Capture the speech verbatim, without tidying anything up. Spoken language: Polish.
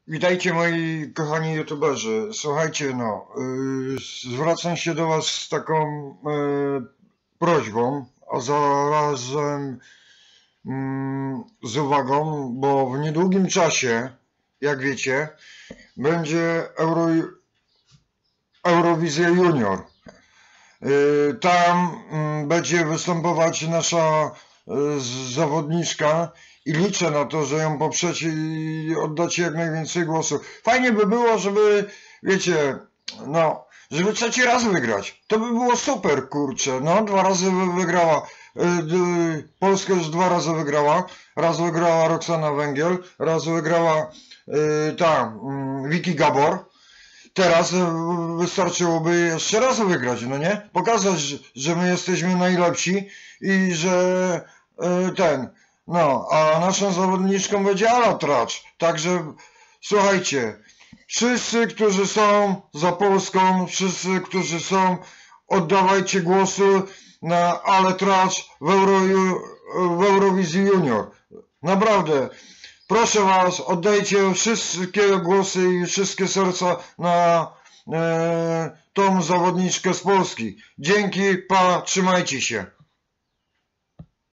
Witajcie moi kochani youtuberzy. Słuchajcie, no, yy, zwracam się do was z taką yy, prośbą, a zarazem yy, z uwagą, bo w niedługim czasie, jak wiecie, będzie Euro, Eurowizja Junior. Yy, tam yy, będzie występować nasza yy, zawodniczka i liczę na to, że ją poprzecie i oddacie jak najwięcej głosów. Fajnie by było, żeby, wiecie, no, żeby trzeci raz wygrać. To by było super, kurczę. No, dwa razy wygrała. Yy, Polska już dwa razy wygrała. Raz wygrała Roxana Węgiel, raz wygrała yy, ta yy, Vicky Gabor. Teraz wystarczyłoby jeszcze raz wygrać, no nie? Pokazać, że my jesteśmy najlepsi i że yy, ten, no, a naszą zawodniczką będzie Ala Tracz. Także słuchajcie, wszyscy, którzy są za Polską, wszyscy, którzy są, oddawajcie głosy na Ale Tracz w, Euro, w Eurowizji Junior. Naprawdę. Proszę was, oddajcie wszystkie głosy i wszystkie serca na e, tą zawodniczkę z Polski. Dzięki, pa, trzymajcie się.